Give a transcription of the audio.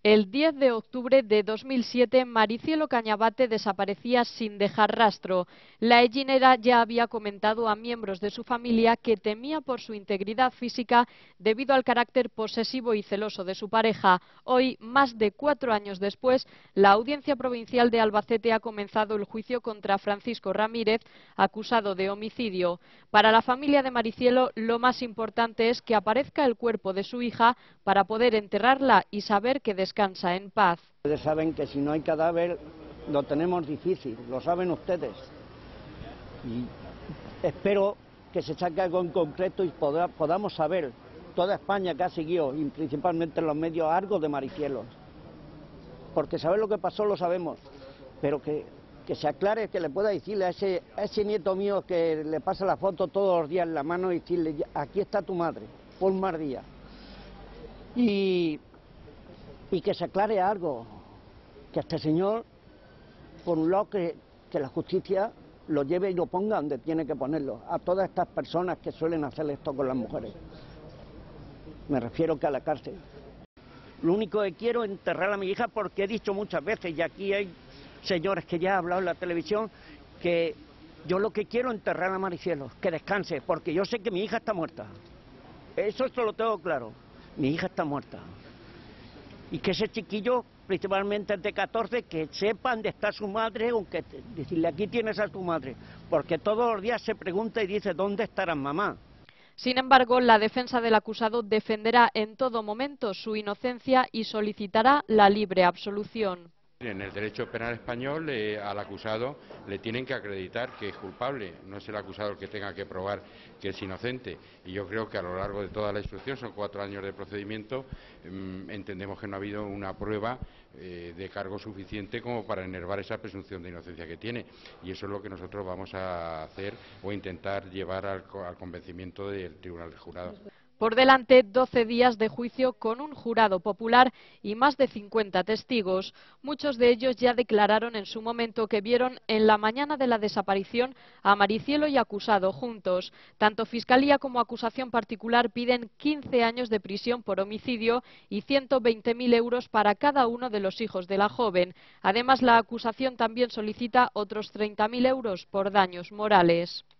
El 10 de octubre de 2007, Maricielo Cañabate desaparecía sin dejar rastro. La ellinera ya había comentado a miembros de su familia que temía por su integridad física debido al carácter posesivo y celoso de su pareja. Hoy, más de 4 años después, la Audiencia Provincial de Albacete ha comenzado el juicio contra Francisco Ramírez, acusado de homicidio. Para la familia de Maricielo, lo más importante es que aparezca el cuerpo de su hija para poder enterrarla y saber que descansa en paz. Ustedes saben que si no hay cadáver lo tenemos difícil, lo saben ustedes. Y espero que se saque algo en concreto y podamos saber, toda España que ha seguido, y principalmente en los medios, algo de Maricielo. Porque saber lo que pasó lo sabemos, pero que se aclare, que le pueda decirle a ese nieto mío que le pasa la foto todos los días en la mano y decirle, aquí está tu madre, por un mal día. Y que se aclare algo, que este señor, por un lado, que la justicia lo lleve y lo ponga donde tiene que ponerlo, a todas estas personas que suelen hacer esto con las mujeres. Me refiero que a la cárcel. Lo único que quiero es enterrar a mi hija, porque he dicho muchas veces, y aquí hay señores que ya han hablado en la televisión, que yo lo que quiero es enterrar a Maricielo, que descanse, porque yo sé que mi hija está muerta. Eso lo tengo claro, mi hija está muerta. Y que ese chiquillo, principalmente de 14, que sepa dónde está su madre, aunque decirle aquí tienes a tu madre, porque todos los días se pregunta y dice ¿dónde estará mamá? Sin embargo, la defensa del acusado defenderá en todo momento su inocencia y solicitará la libre absolución. En el derecho penal español al acusado le tienen que acreditar que es culpable, no es el acusado el que tenga que probar que es inocente. Y yo creo que a lo largo de toda la instrucción, son 4 años de procedimiento, entendemos que no ha habido una prueba de cargo suficiente como para enervar esa presunción de inocencia que tiene. Y eso es lo que nosotros vamos a hacer o intentar llevar al convencimiento del Tribunal de Jurados. Por delante, 12 días de juicio con un jurado popular y más de 50 testigos. Muchos de ellos ya declararon en su momento que vieron en la mañana de la desaparición a Maricielo y acusado juntos. Tanto Fiscalía como acusación particular piden 15 años de prisión por homicidio y 120.000 euros para cada uno de los hijos de la joven. Además, la acusación también solicita otros 30.000 euros por daños morales.